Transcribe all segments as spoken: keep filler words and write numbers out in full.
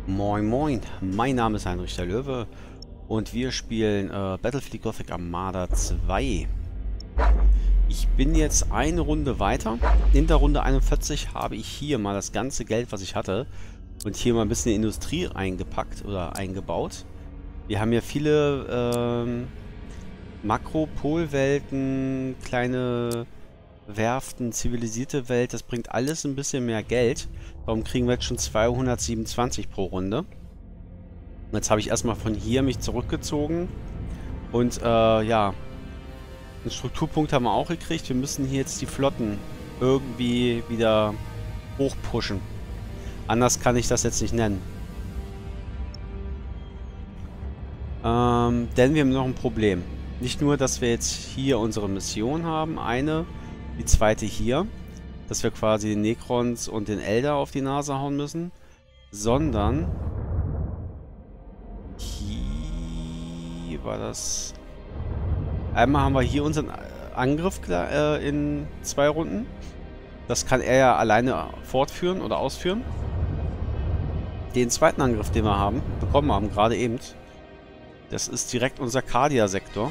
Moin Moin, mein Name ist Heinrich der Löwe und wir spielen äh, Battlefield Gothic Armada zwei. Ich bin jetzt eine Runde weiter. In der Runde einundvierzig habe ich hier mal das ganze Geld, was ich hatte, und hier mal ein bisschen Industrie eingepackt oder eingebaut. Wir haben ja viele ähm, Makropolwelten, kleine Werften, zivilisierte Welt. Das bringt alles ein bisschen mehr Geld. Darum kriegen wir jetzt schon zweihundertsiebenundzwanzig pro Runde. Und jetzt habe ich erstmal von hier mich zurückgezogen. Und äh, ja, einen Strukturpunkt haben wir auch gekriegt. Wir müssen hier jetzt die Flotten irgendwie wieder hochpushen. Anders kann ich das jetzt nicht nennen. Ähm, denn wir haben noch ein Problem. Nicht nur, dass wir jetzt hier unsere Mission haben, eine, die zweite hier, dass wir quasi den Necrons und den Elder auf die Nase hauen müssen, sondern hier war das... Einmal haben wir hier unseren Angriff äh, in zwei Runden. Das kann er ja alleine fortführen oder ausführen. Den zweiten Angriff, den wir haben, bekommen haben, gerade eben, das ist direkt unser Cardia-Sektor.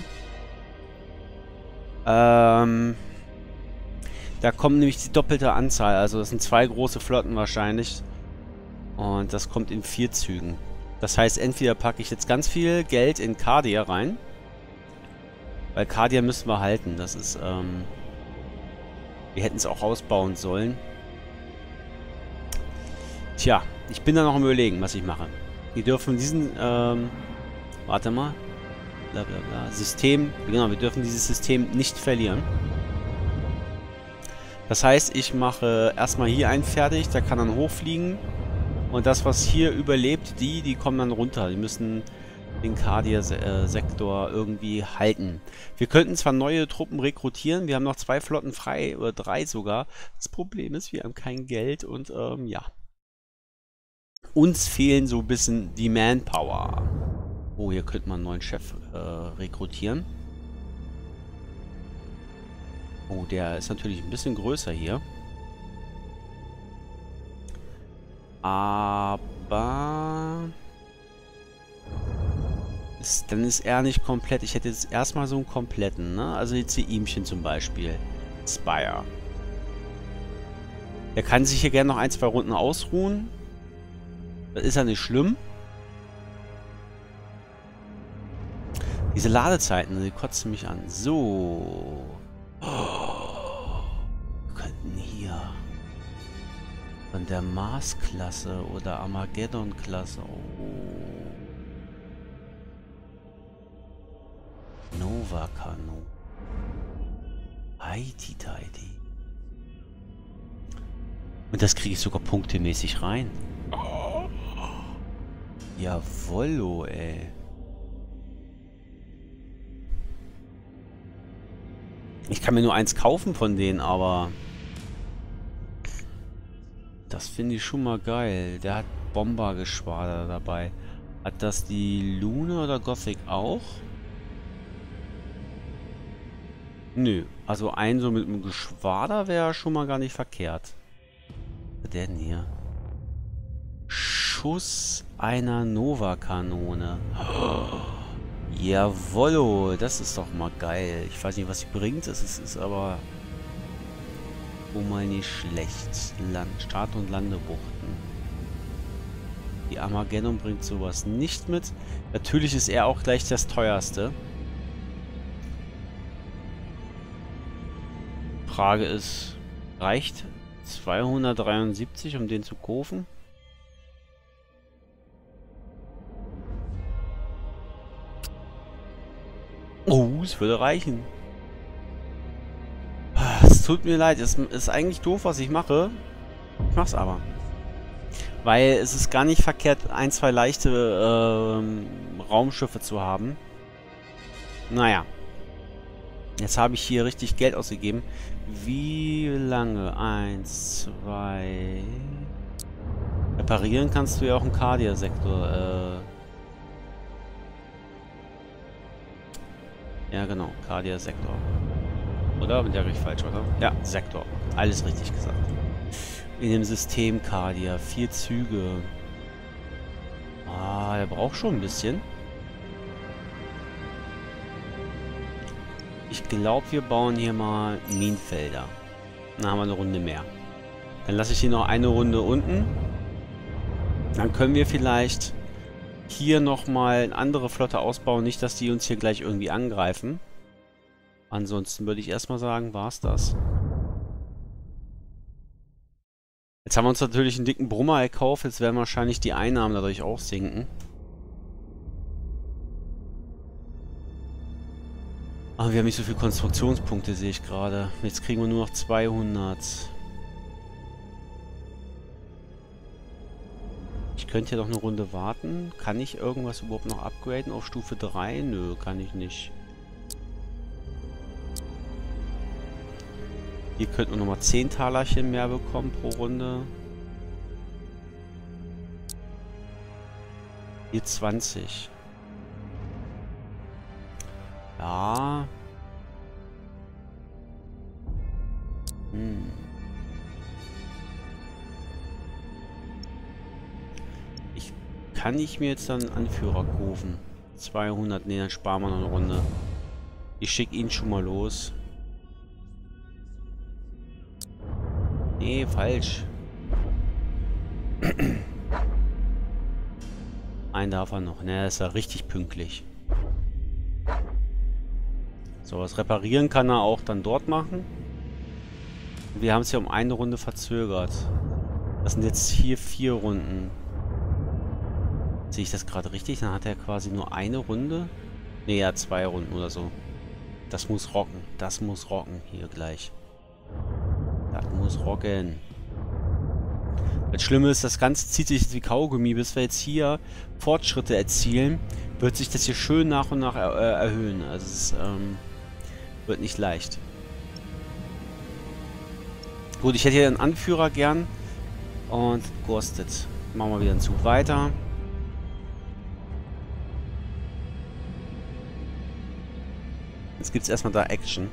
Ähm... Da kommt nämlich die doppelte Anzahl, also das sind zwei große Flotten wahrscheinlich. Und das kommt in vier Zügen. Das heißt, entweder packe ich jetzt ganz viel Geld in Cardia rein. Weil Cardia müssen wir halten. Das ist, ähm... wir hätten es auch ausbauen sollen. Tja, ich bin da noch am Überlegen, was ich mache. Wir dürfen diesen, ähm... warte mal. Blablabla. System, genau, wir dürfen dieses System nicht verlieren. Das heißt, ich mache erstmal hier einen fertig, der kann dann hochfliegen. Und das, was hier überlebt, die, die kommen dann runter. Die müssen den Cardia-Sektor irgendwie halten. Wir könnten zwar neue Truppen rekrutieren, wir haben noch zwei Flotten frei, oder drei sogar. Das Problem ist, wir haben kein Geld und ähm, ja. Uns fehlen so ein bisschen die Manpower. Oh, hier könnte man einen neuen Chef äh, rekrutieren. Oh, der ist natürlich ein bisschen größer hier. Aber... Ist, dann ist er nicht komplett. Ich hätte jetzt erstmal so einen kompletten, ne? Also jetzt die Ihmchen zum Beispiel. Spire. Der kann sich hier gerne noch ein, zwei Runden ausruhen. Das ist ja nicht schlimm. Diese Ladezeiten, die kotzen mich an. So... Oh, wir könnten hier von der Mars-Klasse oder Armageddon-Klasse. Oh. Nova-Kanu. Heidi-Teidi. Und das kriege ich sogar punktemäßig rein. Oh. Jawollo, ey. Ich kann mir nur eins kaufen von denen, aber das finde ich schon mal geil. Der hat Bombergeschwader dabei. Hat das die Luna oder Gothic auch? Nö, also ein so mit einem Geschwader wäre schon mal gar nicht verkehrt. Was ist der denn hier? Schuss einer Nova-Kanone. Oh. Jawollo, das ist doch mal geil. Ich weiß nicht, was sie bringt. Es ist, ist aber schon mal nicht schlecht. Land, Start- und Landebuchten. Die Armageddon bringt sowas nicht mit. Natürlich ist er auch gleich das teuerste. Frage ist, reicht zweihundertdreiundsiebzig, um den zu kaufen? Oh, es würde reichen. Es tut mir leid, es ist eigentlich doof, was ich mache. Ich mach's aber. Weil es ist gar nicht verkehrt, ein, zwei leichte ähm, Raumschiffe zu haben. Naja. Jetzt habe ich hier richtig Geld ausgegeben. Wie lange? Eins, zwei... Reparieren kannst du ja auch im Cardia-Sektor, äh... Ja, genau. Cardia-Sektor. Oder? Bin ja richtig falsch, oder? Ja, Sektor. Alles richtig gesagt. In dem System Cardia. Vier Züge. Ah, der braucht schon ein bisschen. Ich glaube, wir bauen hier mal Minenfelder. Dann haben wir eine Runde mehr. Dann lasse ich hier noch eine Runde unten. Dann können wir vielleicht hier nochmal eine andere Flotte ausbauen. Nicht, dass die uns hier gleich irgendwie angreifen. Ansonsten würde ich erstmal sagen, war es das. Jetzt haben wir uns natürlich einen dicken Brummer gekauft. Jetzt werden wahrscheinlich die Einnahmen dadurch auch sinken. Aber wir haben nicht so viele Konstruktionspunkte, sehe ich gerade. Jetzt kriegen wir nur noch zweihundert. Ich könnte hier doch eine Runde warten. Kann ich irgendwas überhaupt noch upgraden auf Stufe drei? Nö, kann ich nicht. Hier könnten wir nochmal zehn Talerchen mehr bekommen pro Runde. Hier zwanzig. Ja. Hm. Ich kann ich mir jetzt dann einen Anführer kaufen. zweihundert, ne, dann sparen wir noch eine Runde. Ich schicke ihn schon mal los. Nee, falsch. Einen darf er noch. Ne, ist ja richtig pünktlich. So, was reparieren kann er auch dann dort machen. Wir haben es ja um eine Runde verzögert. Das sind jetzt hier vier Runden. Sehe ich das gerade richtig? Dann hat er quasi nur eine Runde. Ne, ja, zwei Runden oder so. Das muss rocken. Das muss rocken. Hier gleich. Das muss rocken. Das Schlimme ist, das Ganze zieht sich jetzt wie Kaugummi. Bis wir jetzt hier Fortschritte erzielen, wird sich das hier schön nach und nach er äh, erhöhen. Also es ähm, wird nicht leicht. Gut, ich hätte hier einen Anführer gern. Und Gorsted. Machen wir wieder einen Zug weiter. Jetzt gibt es erstmal da Action.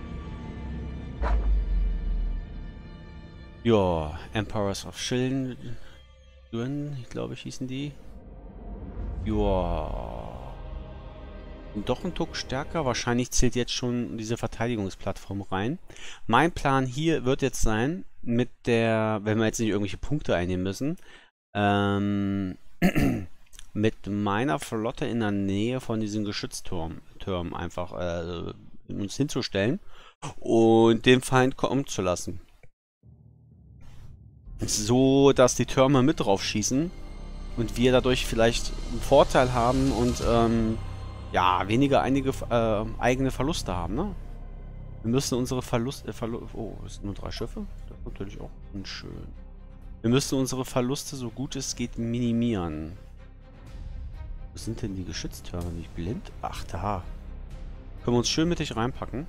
Ja, Emperors of Children, glaube ich, hießen die. Ja. Doch ein Tuck stärker. Wahrscheinlich zählt jetzt schon diese Verteidigungsplattform rein. Mein Plan hier wird jetzt sein, mit der, wenn wir jetzt nicht irgendwelche Punkte einnehmen müssen, ähm, mit meiner Flotte in der Nähe von diesen Geschütztürmen Türmen einfach äh, uns hinzustellen und den Feind kommen zu lassen. So, dass die Türme mit drauf schießen und wir dadurch vielleicht einen Vorteil haben und ähm, ja, weniger einige äh, eigene Verluste haben, ne? Wir müssen unsere Verluste... Äh, Verlu oh, es sind nur drei Schiffe? Das ist natürlich auch unschön. Wir müssen unsere Verluste so gut es geht minimieren. Wo sind denn die Geschütztürme? Nicht blind? Ach, da. Können wir uns schön mittig reinpacken.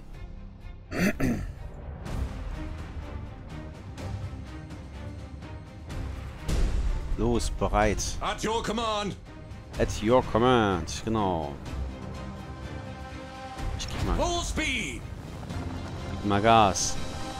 Los, bereit. At your command. At your command, genau. Ich geb mal, Full speed. gib mal Gas.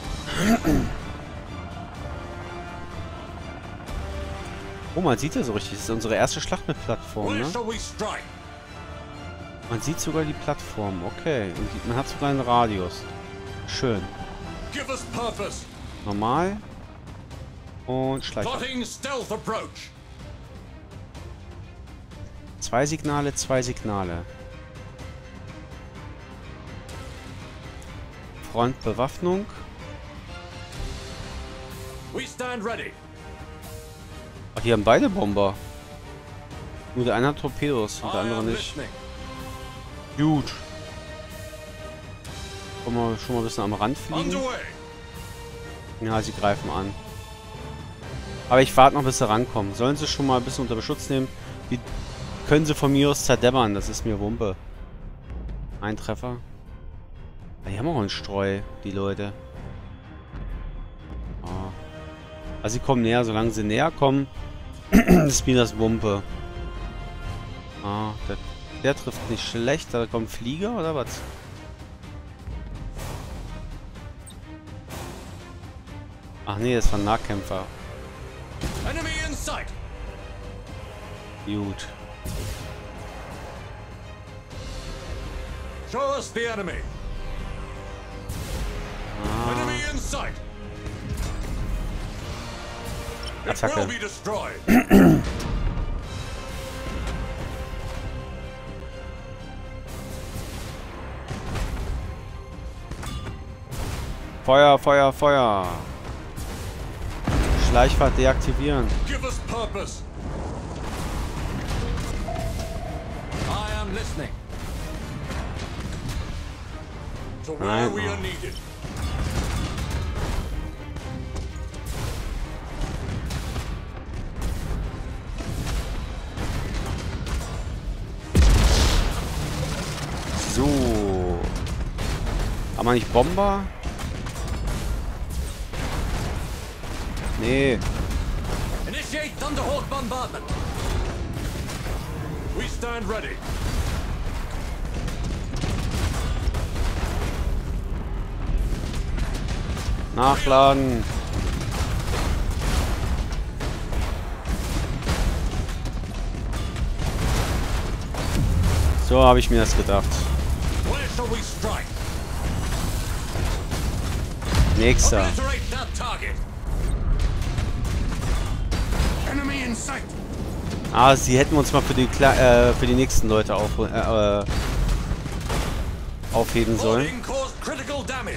Oh, man sieht ja so richtig. Das ist unsere erste Schlacht mit Plattform, Where ne? shall we strike? Man sieht sogar die Plattform. Okay. Und die, man hat sogar einen Radius. Schön. Give us purpose. Normal. Und Schleicher. Plotting stealth approach. Zwei Signale, zwei Signale. Frontbewaffnung. We stand ready. Ach, die haben beide Bomber. Nur der eine hat Torpedos und der I andere am nicht. listening. Gut. Kommen wir schon mal ein bisschen am Rand fliegen. Underway. Ja, sie greifen an. Aber ich warte noch, bis sie rankommen. Sollen sie schon mal ein bisschen unter Beschutz nehmen? Die können sie von mir aus zerdämmern. Das ist mir Wumpe. Ein Treffer. Die haben auch einen Streu, die Leute. Ah. Also sie kommen näher. Solange sie näher kommen, ist mir das Wumpe. Ah, der, der trifft nicht schlecht. Da kommt Flieger oder was? Ach nee, das war ein Nahkämpfer. Enemy in sight. Gut. Show us the enemy. Ah, Enemy in sight. It will Attacke. be destroyed. Feuer, Feuer, Feuer. Schleichfahrt deaktivieren. Give us purpose. I am listening. To where Nein. we are needed. So. Haben wir nicht Bomber? Nee. Initiate Thunderhawk bombardment. We stand ready. Nachladen. So habe ich mir das gedacht. Where shall we strike? Nächster. Obliterate that target. Enemy in sight. Ah, sie hätten uns mal für die Kle äh, für die nächsten Leute auf, äh, äh, aufheben sollen. Boarding caused critical damage.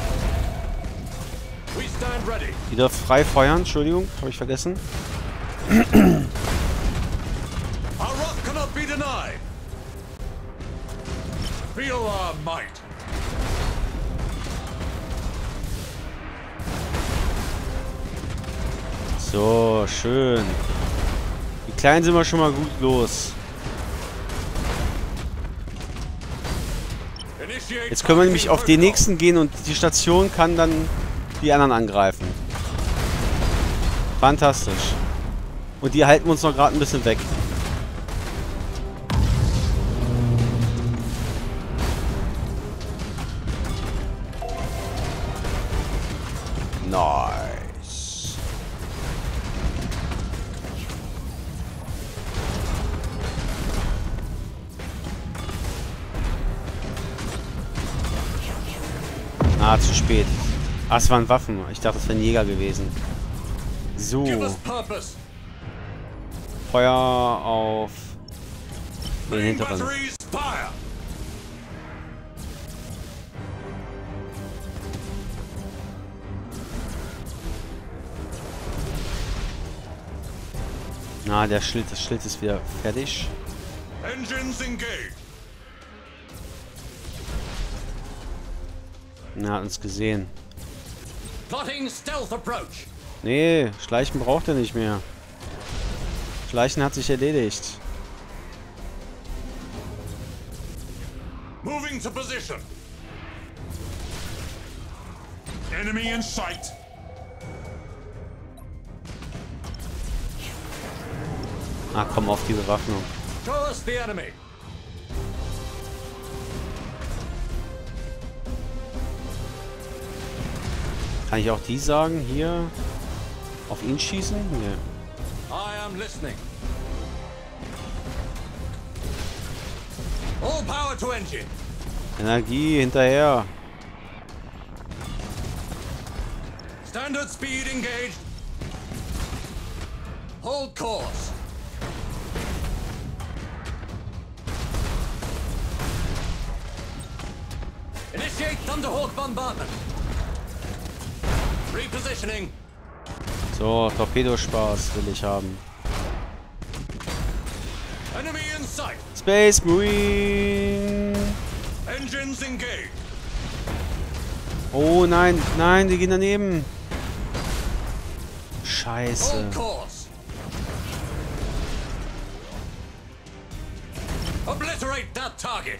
We stand ready. Wieder frei feuern, Entschuldigung, habe ich vergessen. Our rock cannot be denied. Feel our might. So, schön. Die Kleinen sind wir schon mal gut los. Initiate Jetzt können wir nämlich auf den protocol. nächsten gehen und die Station kann dann die anderen angreifen. Fantastisch. Und die halten uns noch gerade ein bisschen weg. Nice. Ah, zu spät. Ah, es waren Waffen. Ich dachte, es wären Jäger gewesen. So. Give us purpose. Feuer auf den Main hinteren. batteries fire. Na, der Schild, das Schild ist wieder fertig. Engines engaged. Na, hat uns gesehen. Plotting stealth approach. Nee, Schleichen braucht er nicht mehr. Schleichen hat sich erledigt. Moving to position. Enemy in sight. Ah, komm auf die Bewaffnung. Show us the enemy. Kann ich auch die sagen? Hier auf ihn schießen? Nee. I am listening. All power to engine. Energie hinterher. Standard speed engaged. Hold course. Initiate Thunderhawk bombardment. Repositioning. So, Torpedospaß will ich haben. Enemy in sight. Space Marine. Engines engaged. Oh nein, nein, die gehen daneben. Scheiße. Hold course. Obliterate that target.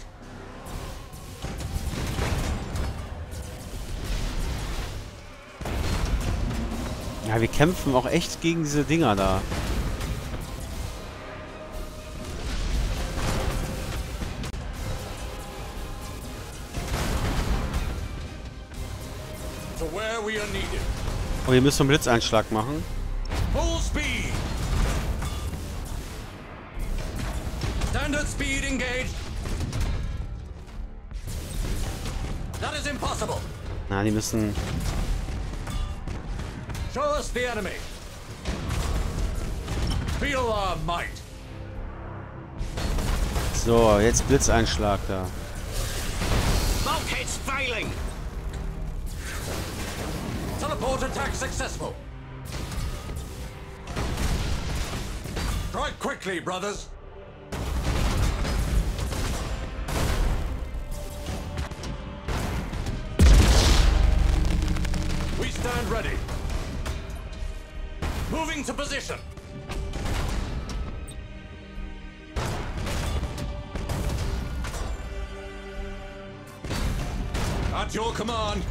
Ja, wir kämpfen auch echt gegen diese Dinger da. To where we are needed. Oh, wir müssen einen Blitzeinschlag machen. Full speed. Standard speed engaged. That is impossible. Na, die müssen... Show us the enemy. Feel our might. So, jetzt Blitzeinschlag da. Bulkhead's failing. Teleport attack successful. Strike quickly, brothers. We stand ready. Moving to position. At your command.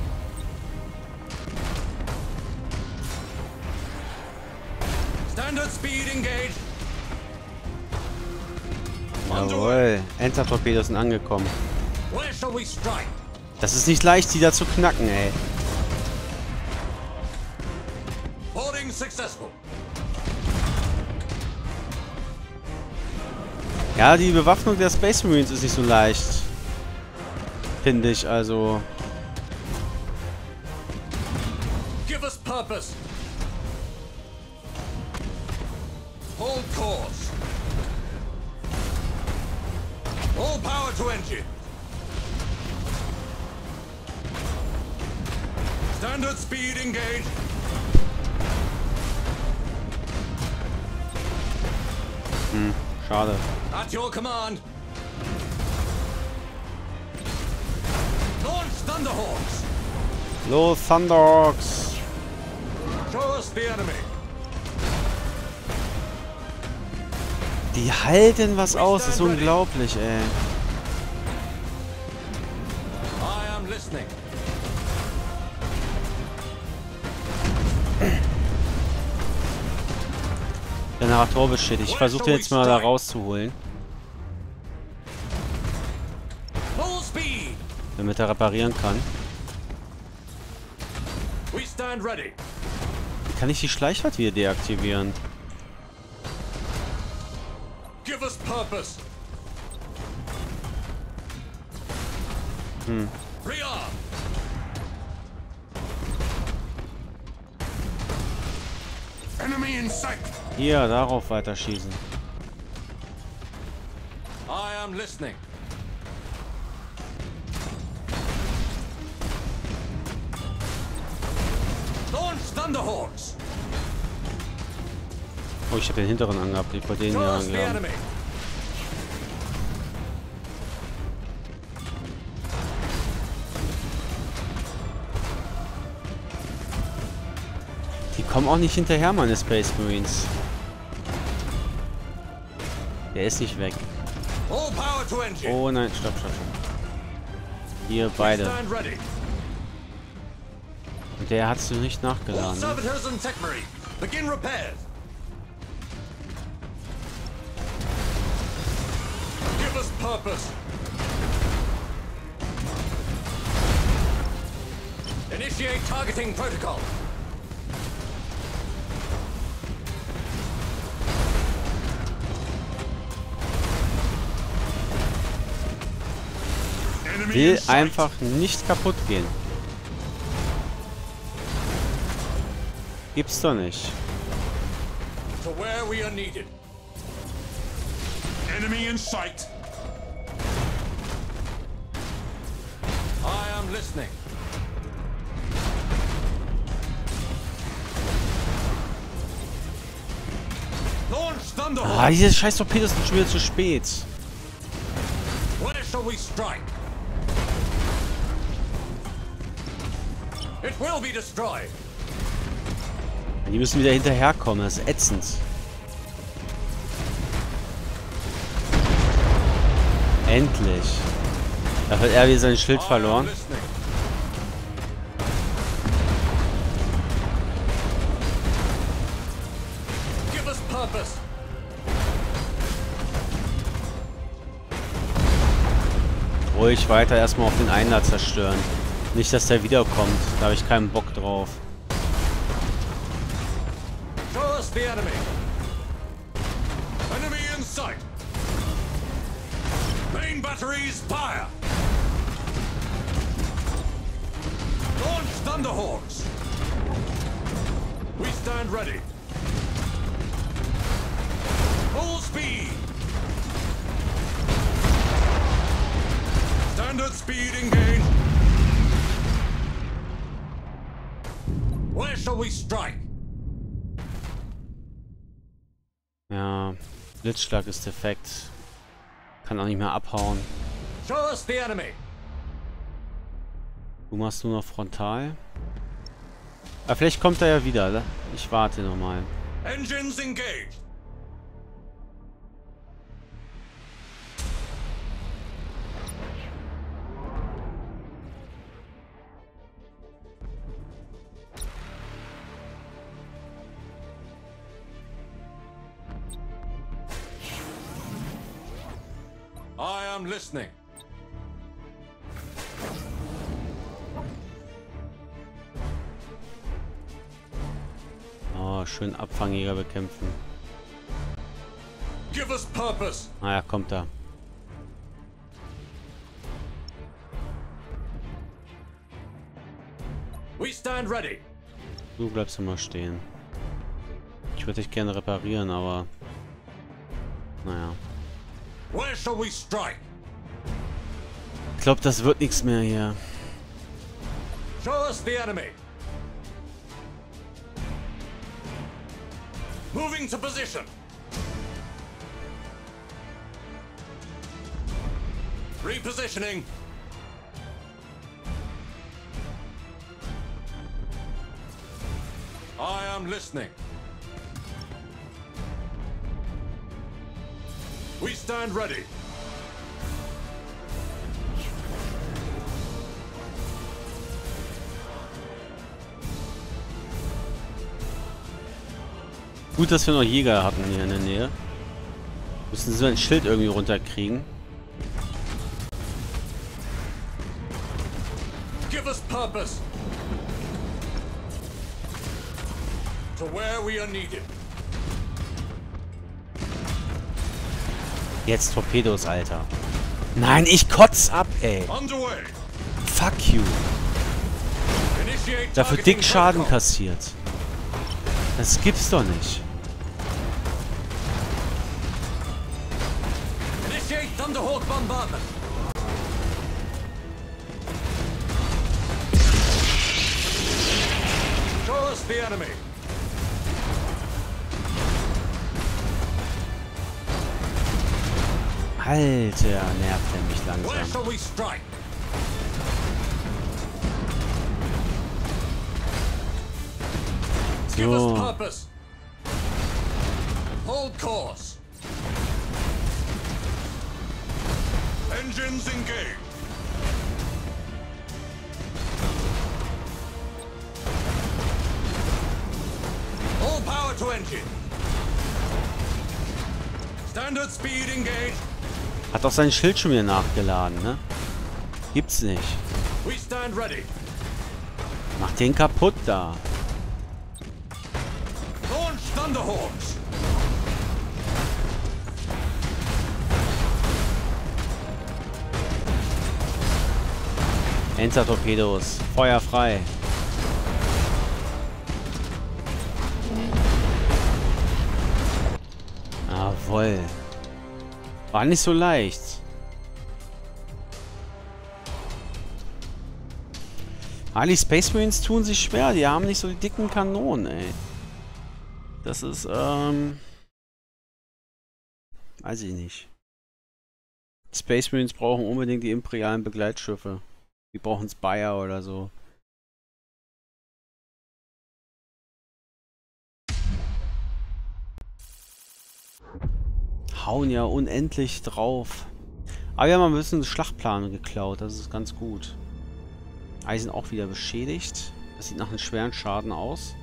Standard speed engaged. Jawohl. Enter-Torpedos sind angekommen. Where shall we strike? Das ist nicht leicht, die da zu knacken, ey. Boarding successful. Ja, die Bewaffnung der Space Marines ist nicht so leicht. Finde ich, also... Give us purpose. Hold course. All power to engine. Standard speed engaged. Hm, schade. At your command. Launch Thunderhawks. Los, Thunderhawks. Show us the enemy. Die halten was aus, das ist unglaublich, ey. I am listening. Generator beschädigt. Ich versuche jetzt mal da rauszuholen. Full speed. Damit er reparieren kann. We stand ready. Wie kann ich die Schleichfahrt wieder deaktivieren? Give us purpose. Hm. Rearm. Enemy in sight. Hier, darauf weiterschießen. I am listening. Launch Thunderhawks. Oh, ich habe den hinteren angehabt. Ich wollte den Show hier us the angehabt. enemy. Die kommen auch nicht hinterher, meine Space Marines. Der ist nicht weg. All power to engine. Oh nein, stopp, stopp, stopp. Hier beide. Stand ready. Und der hat du nicht All nachgeladen. Ne? servitors and tech marine. Begin repairs. Give us purpose. Initiate targeting protocol. Enemy Will in sight. einfach nicht kaputt gehen. Gibt's doch nicht. To where we are needed. Enemy in sight. I am listening. Launch Thunderhawk. Ah, diese scheiß Torpedos sind schon wieder zu spät. Where shall we strike? It will be destroyed. Die müssen wieder hinterherkommen, das ist ätzend. Endlich. Da hat er wieder sein Schild I am verloren. listening. Give us purpose. Ruhig weiter erstmal auf den Einer zerstören. Nicht, dass der wiederkommt. Da habe ich keinen Bock drauf. Show us the enemy. Enemy in sight. Main batteries, fire! Launch Thunderhawks! We stand ready. Full speed! Standard speed engaged. Where shall we strike? Ja, Blitzschlag ist defekt. Kann auch nicht mehr abhauen. Show us the enemy. Du machst nur noch frontal. Aber vielleicht kommt er ja wieder. Ne? Ich warte nochmal. Engines engaged. I am listening. Oh, schön Abfangjäger bekämpfen. Give us purpose. Ah ja, kommt da. We stand ready. Du bleibst immer stehen. Ich würde dich gerne reparieren, aber... Naja. Where shall we strike? Ich glaube, das wird nichts mehr hier. Show us the enemy. Moving to position. Repositioning. I am listening. We stand ready. Gut, dass wir noch Jäger hatten hier in der Nähe. Müssen so ein Schild irgendwie runterkriegen. Give us purpose. To where we are needed. Jetzt Torpedos, Alter. Nein, ich kotz ab, ey. Underway. Fuck you. Initiate Dafür targeting dick Schaden protocol. kassiert. Das gibt's doch nicht. Initiate Thunderhawk bombardment. Show us the enemy. Alter, nervt er mich Where langsam. shall we strike? Give us So. purpose. Hold course. Engines engaged. All power to engine. Standard speed engaged. Hat auch sein Schild schon wieder nachgeladen, ne? Gibt's nicht. We stand ready. Mach den kaputt da. Launch Thunderhawks. Enter-Torpedos. Feuer frei. Jawohl. War nicht so leicht. Ah, die Space Marines tun sich schwer. Die haben nicht so die dicken Kanonen, ey. Das ist, ähm... weiß ich nicht. Space Marines brauchen unbedingt die imperialen Begleitschiffe. Die brauchen Spire oder so. Hauen ja unendlich drauf. Aber wir haben ein bisschen Schlachtplan geklaut. Das ist ganz gut. Eisen auch wieder beschädigt. Das sieht nach einem schweren Schaden aus.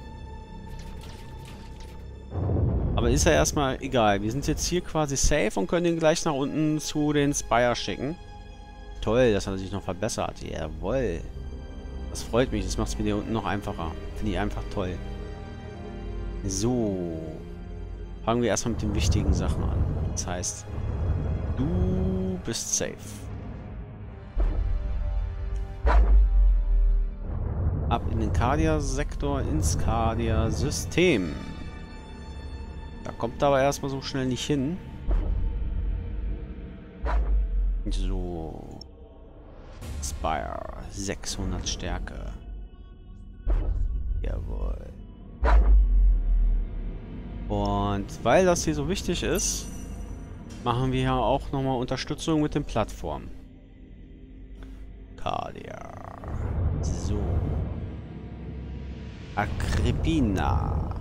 Aber ist ja erstmal egal. Wir sind jetzt hier quasi safe und können ihn gleich nach unten zu den Spire schicken. Toll, das hat er sich noch verbessert. Jawohl. Das freut mich. Das macht es mir hier unten noch einfacher. Finde ich einfach toll. So. Fangen wir erstmal mit den wichtigen Sachen an. Das heißt, du bist safe. Ab in den Cardia-Sektor, ins Cardia-System. Da kommt aber erstmal so schnell nicht hin. So. Spire. sechshundert Stärke. Jawohl. Und weil das hier so wichtig ist, machen wir ja auch nochmal Unterstützung mit den Plattformen. Cardia. So. Agrippina.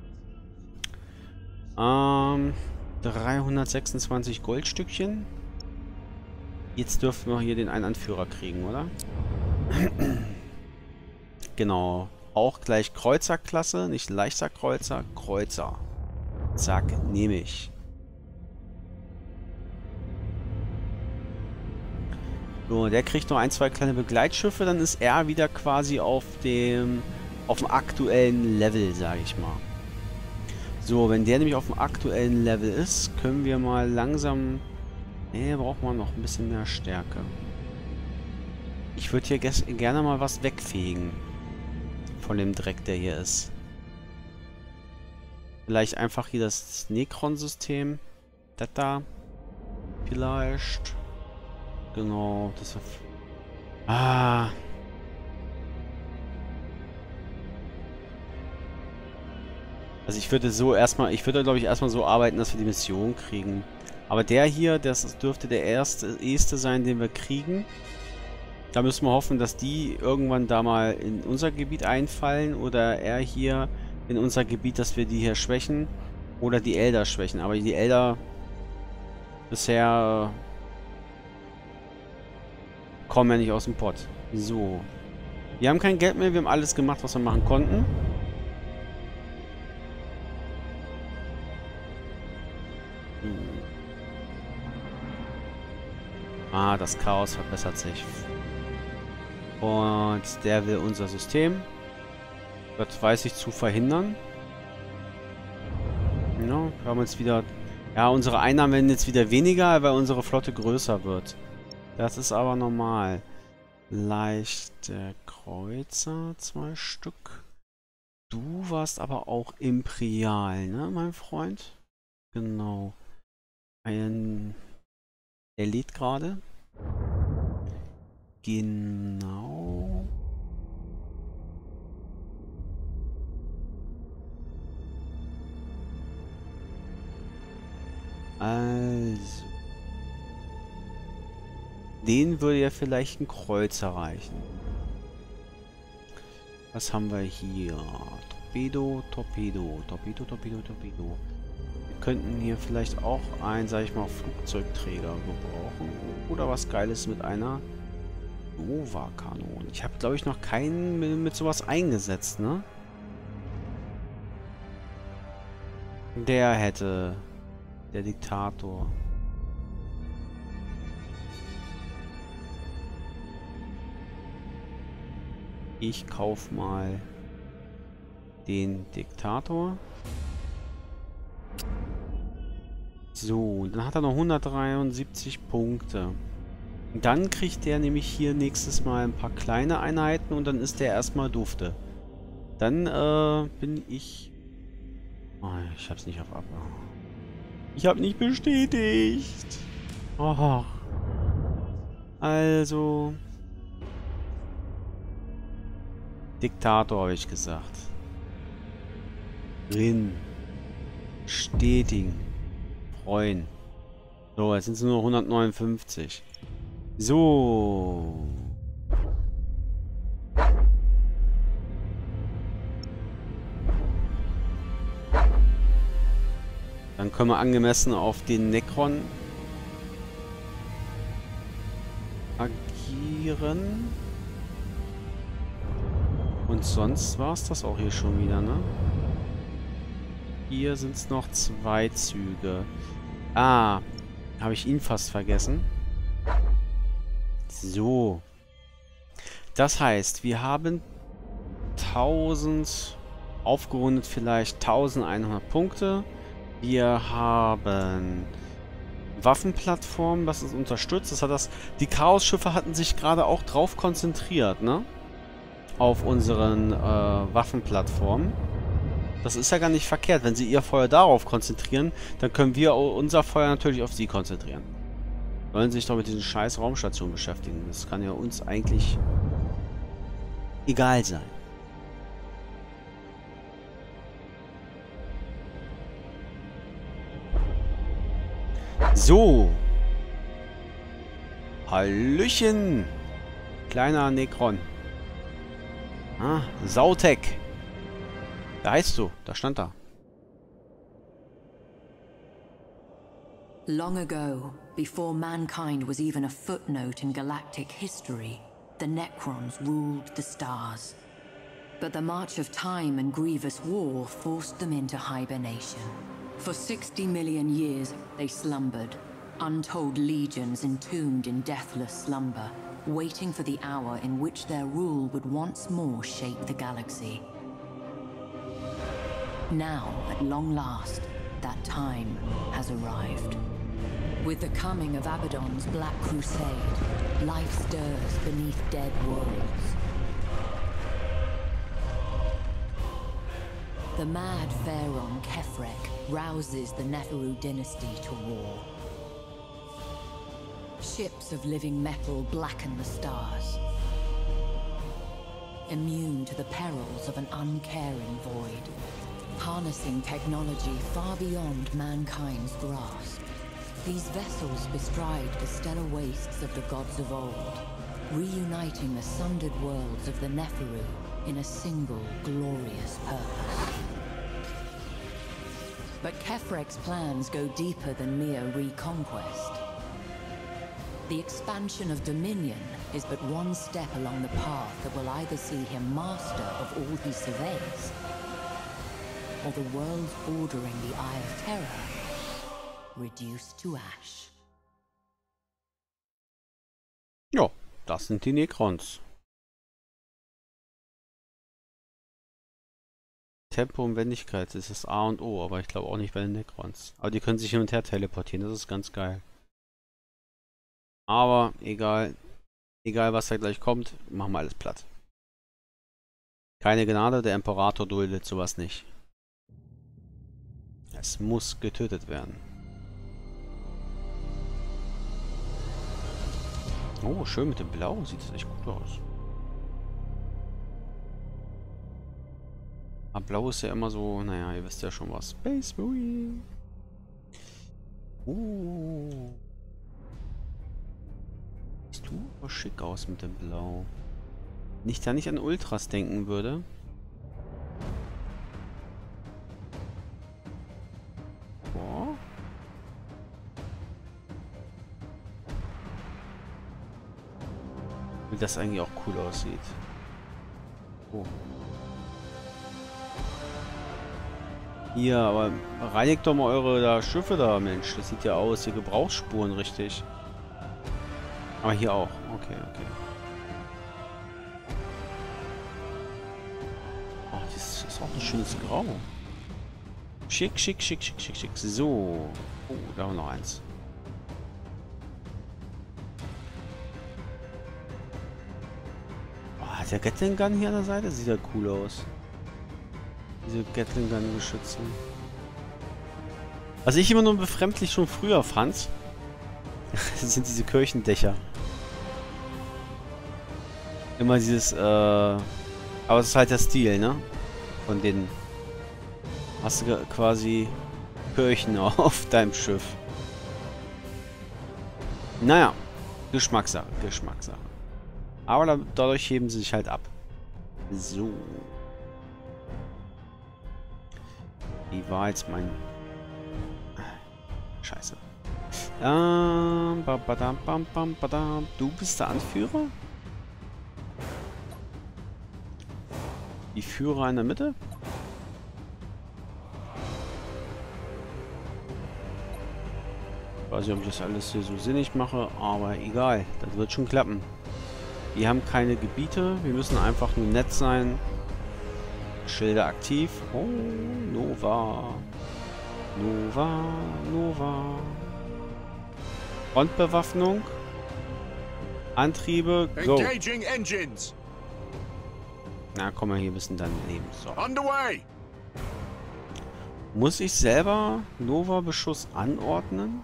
Ähm, dreihundertsechsundzwanzig Goldstückchen. Jetzt dürften wir hier den einen Anführer kriegen, oder? Genau. Auch gleich Kreuzerklasse, nicht leichter Kreuzer, Kreuzer. Zack, nehme ich. So, der kriegt noch ein, zwei kleine Begleitschiffe, dann ist er wieder quasi auf dem auf dem aktuellen Level, sage ich mal. So, wenn der nämlich auf dem aktuellen Level ist, können wir mal langsam... Ne, braucht man noch ein bisschen mehr Stärke. Ich würde hier gerne mal was wegfegen. Von dem Dreck, der hier ist. Vielleicht einfach hier das Necron-System. Das da. Vielleicht. Genau, das... Ah... Also ich würde so erstmal, ich würde glaube ich erstmal so arbeiten, dass wir die Mission kriegen. Aber der hier, das dürfte der erste, erste sein, den wir kriegen. Da müssen wir hoffen, dass die irgendwann da mal in unser Gebiet einfallen oder er hier in unser Gebiet, dass wir die hier schwächen oder die Elder schwächen. Aber die Elder bisher kommen ja nicht aus dem Pott. So. Wir haben kein Geld mehr, wir haben alles gemacht, was wir machen konnten. Ah, das Chaos verbessert sich. Und der will unser System. Das weiß ich zu verhindern. Ja, wir haben jetzt wieder... Ja, unsere Einnahmen werden jetzt wieder weniger, weil unsere Flotte größer wird. Das ist aber normal. Leichte Kreuzer, zwei Stück. Du warst aber auch Imperial, ne, mein Freund? Genau. Ein... Er lädt gerade. Genau. Also. Den würde ja vielleicht ein Kreuz erreichen. Was haben wir hier? Torpedo, Torpedo, Torpedo, Torpedo, Torpedo. Wir könnten hier vielleicht auch einen, sag ich mal, Flugzeugträger gebrauchen. Oder was Geiles mit einer Nova-Kanone. Ich habe, glaube ich, noch keinen mit, mit sowas eingesetzt, ne? Der hätte... Der Diktator. Ich kauf mal den Diktator. So, dann hat er noch hundertdreiundsiebzig Punkte. Dann kriegt der nämlich hier nächstes Mal ein paar kleine Einheiten und dann ist der erstmal dufte. Dann äh, bin ich... Oh, ich hab's nicht auf Ab... Ich hab nicht bestätigt. Oh. Also... Diktator habe ich gesagt. Drin. Stetigen. Freuen. So, jetzt sind es nur hundertneunundfünfzig. So. Dann können wir angemessen auf den Necron agieren. Und sonst war es das auch hier schon wieder, ne? Hier sind es noch zwei Züge. Ah, habe ich ihn fast vergessen. So. Das heißt, wir haben tausend, aufgerundet vielleicht eintausendeinhundert Punkte. Wir haben Waffenplattform, was es unterstützt. Das hat das. Die Chaos-Schiffe hatten sich gerade auch drauf konzentriert, ne? Auf unseren äh, Waffenplattformen. Das ist ja gar nicht verkehrt. Wenn sie ihr Feuer darauf konzentrieren, dann können wir unser Feuer natürlich auf sie konzentrieren. Sollen sich doch mit diesen scheiß Raumstationen beschäftigen. Das kann ja uns eigentlich egal sein. So. Hallöchen. Kleiner Necron. Ah, Sautek. Da heißt du. Da stand da. Long ago, before mankind was even a footnote in galactic history, the Necrons ruled the stars. But the march of time and grievous war forced them into hibernation. For sixty million years, they slumbered, untold legions entombed in deathless slumber, waiting for the hour in which their rule would once more shape the galaxy. Now, at long last, that time has arrived. With the coming of Abaddon's Black Crusade, life stirs beneath dead worlds. The mad pharaoh Kefrek rouses the Neferu dynasty to war. Ships of living metal blacken the stars, immune to the perils of an uncaring void, harnessing technology far beyond mankind's grasp. These vessels bestride the stellar wastes of the gods of old, reuniting the sundered worlds of the Neferu in a single glorious purpose. But Kefrek's plans go deeper than mere reconquest. The expansion of Dominion is but one step along the path that will either see him master of all he surveys, or the world's ordering the Eye of Terror reduced to ash. Ja, das sind die Necrons. Tempo und Wendigkeit ist das A und O, aber ich glaube auch nicht bei den Necrons. Aber die können sich hin und her teleportieren, das ist ganz geil. Aber egal, egal was da gleich kommt, machen wir alles platt. Keine Gnade, der Imperator duldet sowas nicht. Es muss getötet werden. Oh, schön mit dem Blau, sieht das echt gut aus. Aber Blau ist ja immer so, naja, ihr wisst ja schon was. Space Marine. Uh. Siehst du aber schick aus mit dem Blau. Wenn ich da nicht an Ultras denken würde. Boah. Wie das eigentlich auch cool aussieht. Oh. Hier, aber reinigt doch mal eure da Schiffe da, Mensch. Das sieht ja aus, hier Gebrauchsspuren richtig. Aber hier auch. Okay, okay. Oh, das ist auch ein schönes Grau. Schick, schick, schick, schick, schick, schick. So. Oh, da haben wir noch eins. Oh, der Gatling Gun hier an der Seite sieht ja cool aus. Diese Gatling Gun Geschütze. Was ich immer nur befremdlich schon früher fand, das sind diese Kirchendächer. Immer dieses, äh... aber es ist halt der Stil, ne? Von denen hast du quasi Kirchen auf deinem Schiff. Naja, Geschmackssache, Geschmackssache. Aber da, dadurch heben sie sich halt ab. So. Wie war jetzt mein... Scheiße. Ähm, ba, ba, da, bam, bam, ba, da. Du bist der Anführer? Die Führer in der Mitte? Ich weiß nicht, ob ich das alles hier so sinnig mache, aber egal. Das wird schon klappen. Wir haben keine Gebiete. Wir müssen einfach nur nett sein. Schilder aktiv. Oh, Nova. Nova, Nova. Frontbewaffnung. Antriebe. Go. Engaging engines. Na, komm mal hier ein bisschen daneben. So. Underway. Muss ich selber Nova-Beschuss anordnen?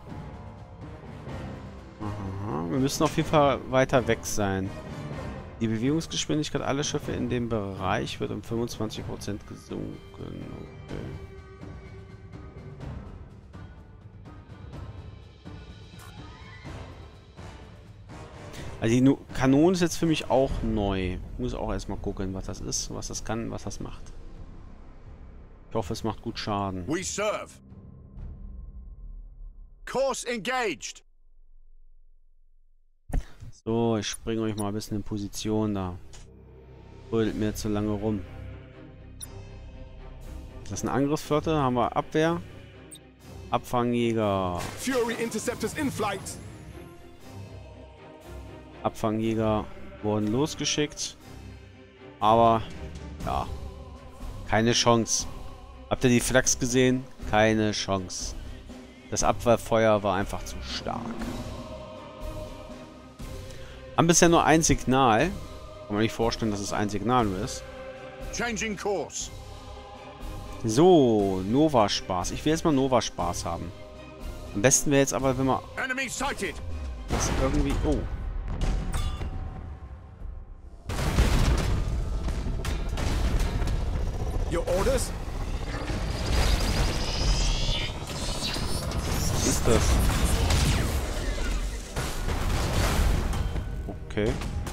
Aha. Wir müssen auf jeden Fall weiter weg sein. Die Bewegungsgeschwindigkeit aller Schiffe in dem Bereich wird um fünfundzwanzig Prozent gesunken. Okay. Also die Nu- Kanone ist jetzt für mich auch neu. Ich muss auch erstmal gucken, was das ist, was das kann, was das macht. Ich hoffe, es macht gut Schaden. We serve. Course engaged. So, ich springe euch mal ein bisschen in Position da. Brüllt mir zu lange rum. Das ist eine Angriffsflotte, haben wir Abwehr. Abfangjäger. Fury interceptors in flight. Abfangjäger wurden losgeschickt. Aber, ja, keine Chance. Habt ihr die Flaks gesehen? Keine Chance. Das Abwehrfeuer war einfach zu stark. Haben bisher nur ein Signal. Kann man nicht vorstellen, dass es ein Signal nur ist. Changing course. So, Nova-Spaß. Ich will jetzt mal Nova-Spaß haben. Am besten wäre jetzt aber, wenn wir Enemy sighted. das irgendwie... Oh. Your orders? Was ist das? Okay.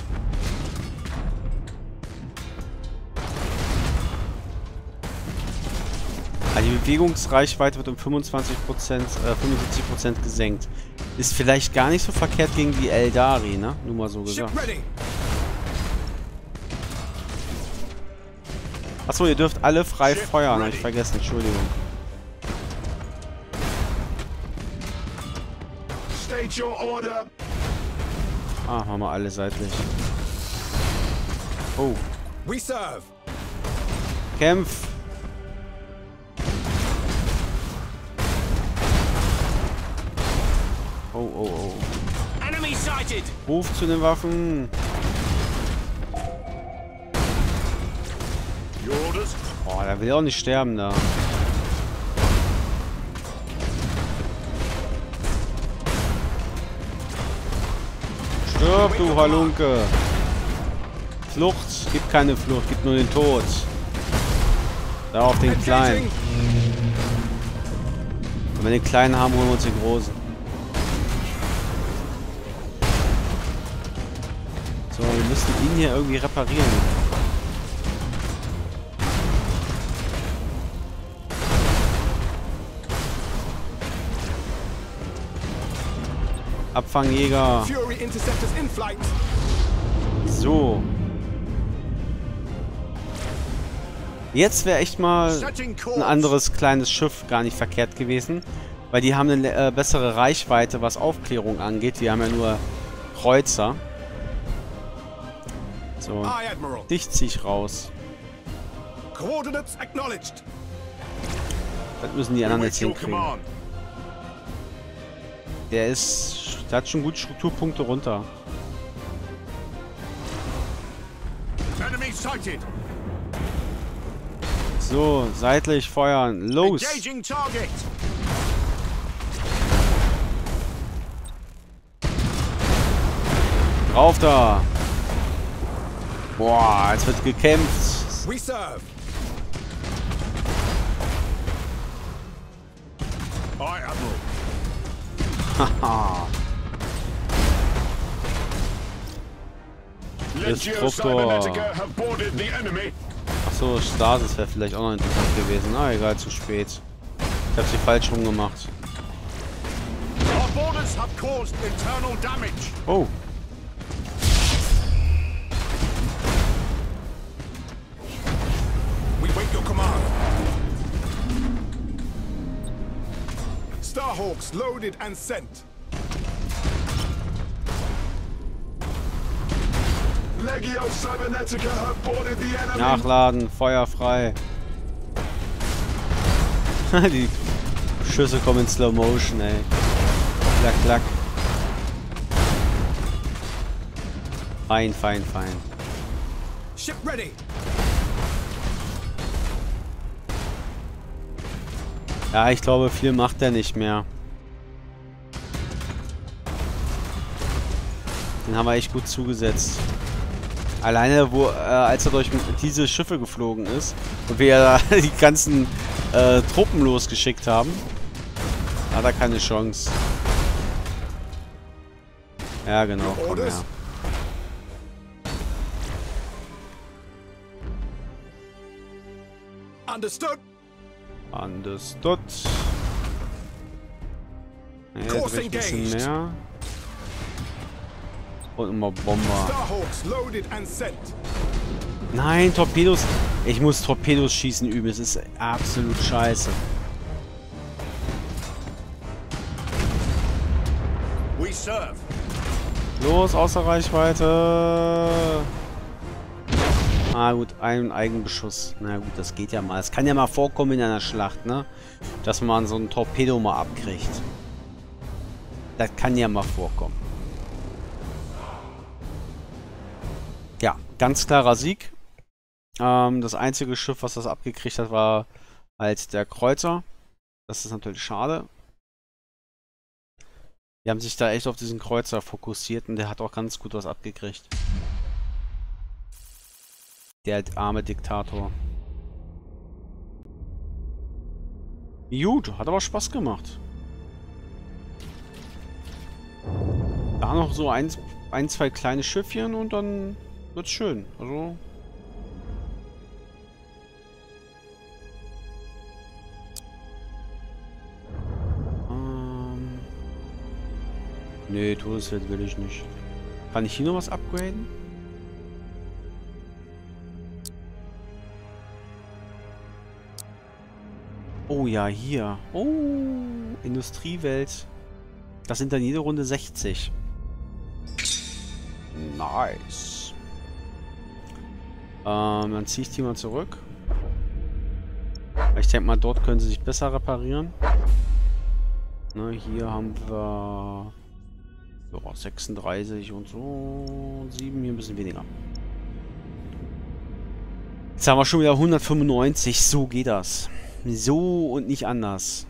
Also die Bewegungsreichweite wird um fünfundzwanzig Prozent, äh, fünfundsiebzig Prozent gesenkt. Ist vielleicht gar nicht so verkehrt gegen die Eldari, ne? Nur mal so Ship gesagt. ready. Achso, ihr dürft alle frei Ship feuern. Hab ready. ich vergessen, Entschuldigung. State your order. Ah, machen wir alle seitlich. Oh, We serve. Kämpf! Oh, oh, oh. Enemy sighted. Ruf zu den Waffen! Your orders. Oh, der will auch nicht sterben da. Stirb, du Halunke! Flucht! Gibt keine Flucht, gibt nur den Tod. Da auf den Kleinen. Wenn wir den Kleinen haben, holen wir uns den Großen. So, wir müssen ihn hier irgendwie reparieren. Abfangjäger. Fury interceptors in flight. So. Jetzt wäre echt mal Setting course. ein anderes kleines Schiff gar nicht verkehrt gewesen. Weil die haben eine äh, bessere Reichweite, was Aufklärung angeht. Die haben ja nur Kreuzer. So. Aye, Admiral. Dich zieh ich raus. Coordinates acknowledged. Das müssen die anderen We jetzt wait your hinkriegen. command. Der ist... Der hat schon gut Strukturpunkte runter. Enemy sighted. So, seitlich feuern. Los! Engaging target. Drauf da! Boah, jetzt wird gekämpft. We serve. Aye, Admiral. Haha. Legio Cybernetica have boarded the enemy. Achso, Stasis wäre vielleicht auch noch interessant gewesen. Na egal, zu spät. Ich habe sie falsch rumgemacht. Our boarders have caused internal damage. Oh. We wait your command. Starhawks loaded and sent. Legio Cybernetica have boarded the enemy. Nachladen, Feuer frei. Die Schüsse kommen in Slow Motion, ey. Klack, klack. Fein, fein, fein. Ship ready. Ja, ich glaube, viel macht er nicht mehr. Den haben wir echt gut zugesetzt. Alleine, wo, äh, als er durch diese Schiffe geflogen ist und wir ja die ganzen äh, Truppen losgeschickt haben, hat er keine Chance. Ja, genau. Komm her. Understood. Understood. Ja, jetzt ein bisschen mehr. Und immer Bomber. Starhawks loaded and sent. Nein, Torpedos. Ich muss Torpedos schießen üben. Es ist absolut scheiße. We serve. Los, außer Reichweite. Ah gut, ein Eigenbeschuss. Na gut, das geht ja mal. Es kann ja mal vorkommen in einer Schlacht, ne? Dass man so ein Torpedo mal abkriegt. Das kann ja mal vorkommen. Ja, ganz klarer Sieg. Ähm, das einzige Schiff, was das abgekriegt hat, war halt der Kreuzer. Das ist natürlich schade. Die haben sich da echt auf diesen Kreuzer fokussiert und der hat auch ganz gut was abgekriegt. Der arme Diktator. Gut, hat aber Spaß gemacht. Da noch so ein, ein zwei kleine Schiffchen und dann wird's schön. Also. Ähm. Nee, Todesfeld will ich nicht. Kann ich hier noch was upgraden? Oh ja, hier. Oh, Industriewelt. Das sind dann jede Runde sechzig. Nice. Ähm, dann ziehe ich die mal zurück. Ich denke mal, dort können sie sich besser reparieren. Ne, hier haben wir ja, sechsunddreißig und so. sieben, hier ein bisschen weniger. Jetzt haben wir schon wieder hundertfünfundneunzig. So geht das. So und nicht anders.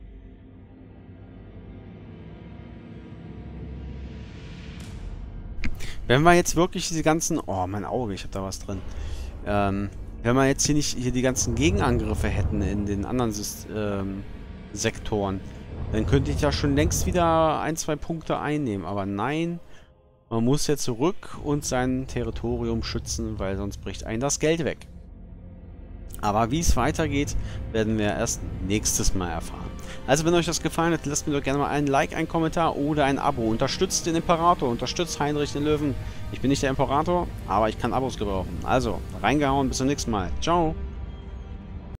Wenn wir jetzt wirklich diese ganzen... Oh, mein Auge, ich habe da was drin. Ähm, wenn wir jetzt hier nicht hier die ganzen Gegenangriffe hätten in den anderen Syst ähm, Sektoren, dann könnte ich ja schon längst wieder ein, zwei Punkte einnehmen. Aber nein, man muss ja zurück und sein Territorium schützen, weil sonst bricht einem das Geld weg. Aber wie es weitergeht, werden wir erst nächstes Mal erfahren. Also wenn euch das gefallen hat, lasst mir doch gerne mal ein Like, einen Kommentar oder ein Abo. Unterstützt den Imperator, unterstützt Heinrich den Löwen. Ich bin nicht der Imperator, aber ich kann Abos gebrauchen. Also, reingehauen, bis zum nächsten Mal. Ciao!